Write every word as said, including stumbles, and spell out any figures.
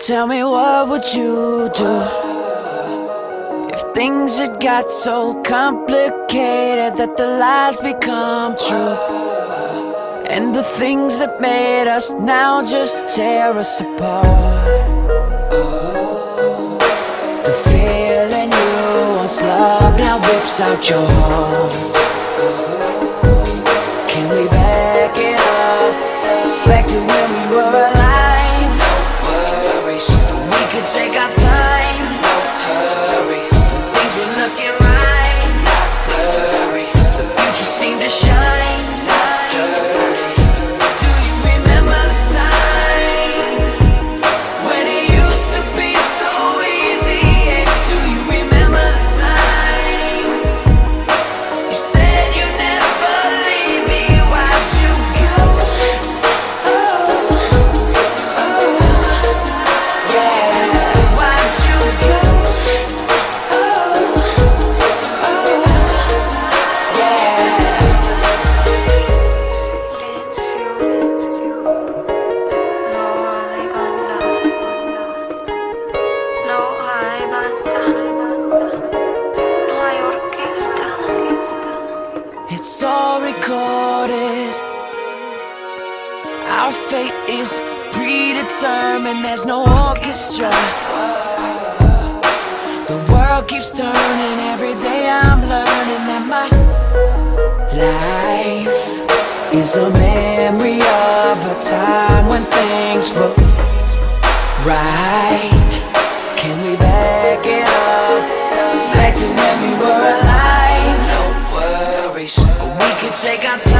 Tell me, what would you do if things had got so complicated that the lies become true, and the things that made us now just tear us apart? The feeling you once loved now rips out your heart. Can we back it up, back to when we were alive? We could take our time, no hurry. Things were looking right, not blurry. The future seemed to shine, not dirty. Do you remember the time when it used to be so easy? Yeah. Do you remember the time you said you'd never leave me? Why'd you go? Oh, oh, yeah. Why'd you go? Oh, oh, yeah. Silencio, no hay banda, no hay banda, no hay orquesta. It's all recorded. Our fate is predetermined. There's no orchestra. The world keeps turning. Every day I'm learning that my life is a memory of a time when things were right. Can we back it up, back to when we were alive? No worries, we could take our time.